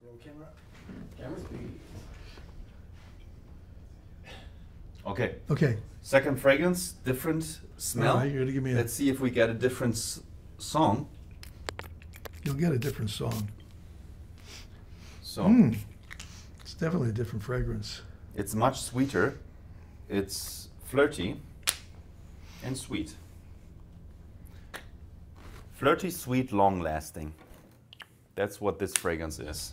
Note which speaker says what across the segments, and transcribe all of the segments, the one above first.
Speaker 1: Roll camera. Camera speed.
Speaker 2: Okay.
Speaker 3: Okay.
Speaker 2: Second fragrance, different smell.
Speaker 3: All right, you're gonna give me
Speaker 2: Let's see if we get a different song.
Speaker 3: You'll get a different song.
Speaker 2: So
Speaker 3: It's definitely a different fragrance.
Speaker 2: it's much sweeter. It's flirty and sweet. Flirty, sweet, long-lasting. That's what this fragrance is.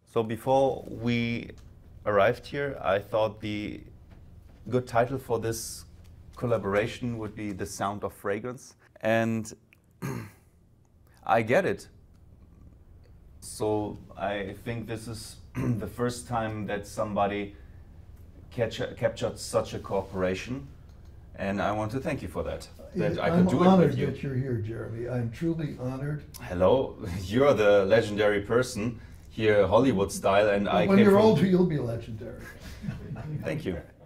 Speaker 2: So before we arrived here, I thought the good title for this collaboration would be The Sound of Fragrance. And I get it. So I think this is the first time that somebody captured such a cooperation. And I want to thank you for that. That I could do it with
Speaker 3: I'm honored
Speaker 2: you.
Speaker 3: that you're here, Jeremy. I'm truly honored.
Speaker 2: Hello, you're the legendary person here, Hollywood style, and I
Speaker 3: When
Speaker 2: came
Speaker 3: you're
Speaker 2: from...
Speaker 3: older, you'll be legendary.
Speaker 2: Thank you.